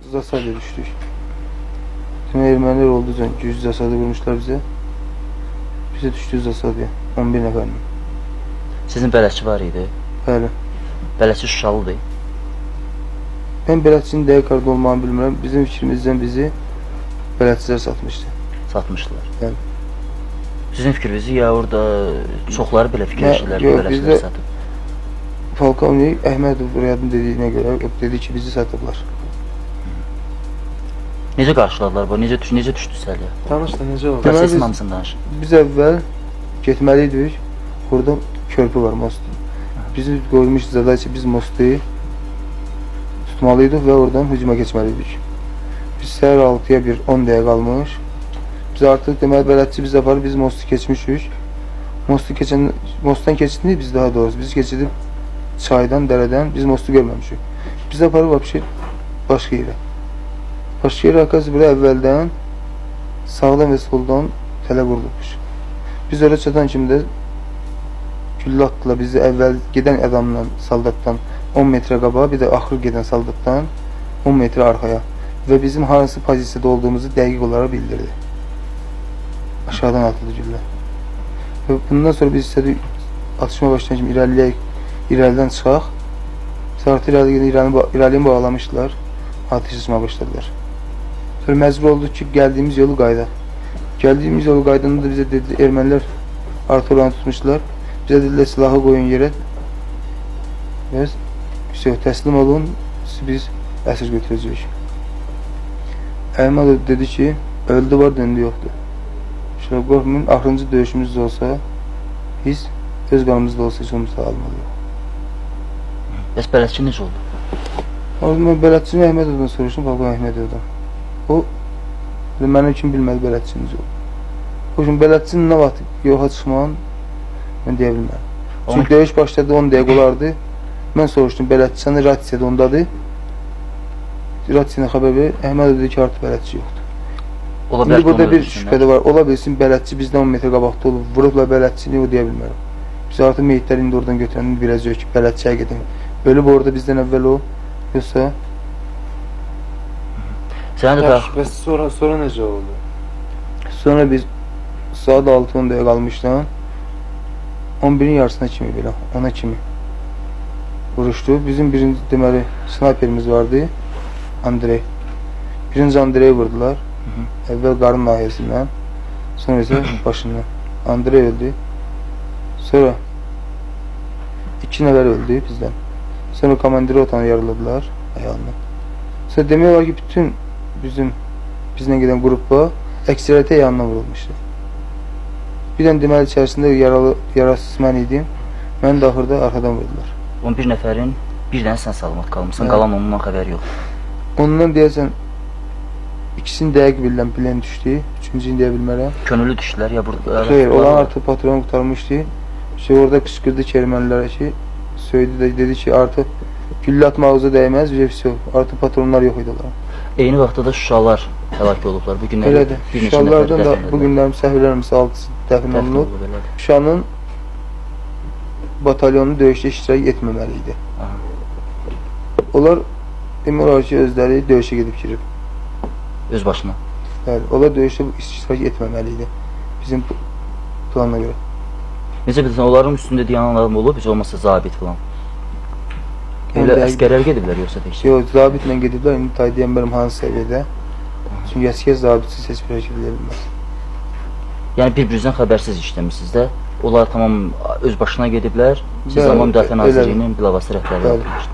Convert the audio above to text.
Zasadıya düşdük. Tüm ermənilər oldu, güc Zasadı vurmuşlar bizə. Bizə düşdük Zasadıya, 11 nəfərlə. Sizin bələdçi var idi? Bəli. Bələdçi Şuşalıdır. Mən bələdçinin dəqiq harada olmağını bilmirəm. Bizim fikrimizdən bizi bələdçilər satmışdı. Satmışdılar. Bəli. Sizin fikrinizi ya orada çoxları belə fikirləşirlər ki, bələdçilər satıb? Polkovnik Əhmədov Riyadın dediyinə görə dedi ki, bizi satıblar. Necə qarşıladılar bu? Necə düşdü Səliyə? Tanış da necə oldu? Prosesin hamısını danış. Biz əvvəl getməliydik. Burada körpü var, most. Bizi qoymuş zadayı biz mostu tutmalıydıq və oradan hücuma keçməliydik. Biz səhər 6-ya 10 dəqiqə qalmış. Biz artıq deməli bələdçi biz aparıb biz mostu keçmişik. Mostdan keçdik biz daha doğrusu. Biz keçidib çaydan, dərədən biz mostu görməmişik. Biz aparıb başqa yerə. Başqa yerə arkası buraya əvvəldən sağdan və soldan tələ qurulmuş. Biz oraya çatan kimi də güllə atdılar bizi əvvəl gedən adamla, saldatdan 10 metrə qabağa, bir də axır gedən saldatdan 10 metrə arxaya və bizim hansı pozisiyada olduğumuzu dəqiq olaraq bildirdi. Aşağıdan atıldı güllə. Və bundan sonra biz istədik atışma başlayan kimi irəlidən çıxaq. Biz artıq irəliyini bağlamışdılar, atış açmaya başladılar. Sonra məcbur olduq ki, gəldiyimiz yolu qaydaq. Gəldiyimiz yolu qaydanda da bizə dedi, ermənilər artıq oranı tutmuşlar. Bizə dedilər, silahı qoyun yerə. Biz təslim olun, biz əsir götürəcəyik. Əhmədov dedi ki, öldü var, döndü yoxdur. Şöyle qorxmayın, axırıncı döyüşümüz də olsa, biz öz qanımızda olsa heç olmasa almalıyıq. Bəs bələdçi necə oldu? Mən bələdçini Əhmədovdan soruşdum, Polkovnik Əhmədovdan. O, mənim kim bilmədi bələdçiniz oldu. O gün bələdçinin nə vaxt yoxa çıxmağın mən deyə bilmərəm. Çünki döyüş başladı 10 dəqiq olardı. Mən soruşdum, bələdçi səni ratisiyada ondadır. Ratisiyana xəbər verir, Əhmədov dedi ki, artıq bələdçi yoxdur. İndi burada bir şübhədə var, ola bilsin bələdçi bizdən 10 metrə qabaqda olub, vurubla bələdçini o deyə bilmərəm. Biz artıq meyitləri indi oradan götürəndə biləcəyik ki, bələdçiyə gedin. Ölüb orada bizdən əvvəl o, yoxsa? Bəs sonra necə oldu? Sonra biz saat 6-10 dəqiqə qalmışdan 11-in yarısına kimi belə, ona kimi vuruşdu. Bizim birinci deməli snayperimiz vardı, Andrey. Birinci Andrey'i vurdular. Əvvəl qarın nahiyəsindən, sonra isə başından. Andrey öldü. Sonra 2 nəfər öldü bizdən. Sonra komandiri otanı yaraladılar ayağından. Sonra demək olar ki, bütün bizlə gedən qrupla əksəriyyətə yanına vurulmuşdu. Bir dənə deməli içərisində yarasız mən idim. Məni də axırda arxadan vurdular. 11 nəfərin bir dənə sən salamat qalmışsan, qalan ondan xəbəri yox. Ondan deyəsən ikisini dəqiq bilən bilən düşdü, üçüncüyü deyə bilmərəm. Könüllü düşdülər ya burada? Xeyr, olan artıq patronu qurtarmışdı. Orada qışqırdı ki, ermənilərə ki, söydü də dedi ki, artıq güllə atmağıza dəyməz, artıq patronlar yox idi onlara. Eyni vaxtda da Şuşalar həlak olublar. Elədir, Şuşalardan da bugünlərim səhvlərimiz 6 dəfin olunub. Şuşanın batalyonu döyüşdə iştirak etməməli idi. Onlar demək olar ki, özləri döyüşə gedib girib. Öz başına? Bəli, onlar döyüşdə iştirak etməməli idi, bizim planına görə. Necə bilirsən, onların üstündə deyən adam olub, heç olmasa zabit falan? Elə əskərlər gediblər, yoxsa təkcə? Yox, zabitlə gediblər, indi tay deyəm bələm hansı səviyyədə. Çünki əskər zabitsiz heç bir hərəkət edə bilməz. Yəni, bir-birinizdən xəbərsiz işləmişsiniz də, onlar tamam öz başına gediblər, siz zaman müdafiə nazirliyinin bilavasitə rəhbərliyi yapmışlar.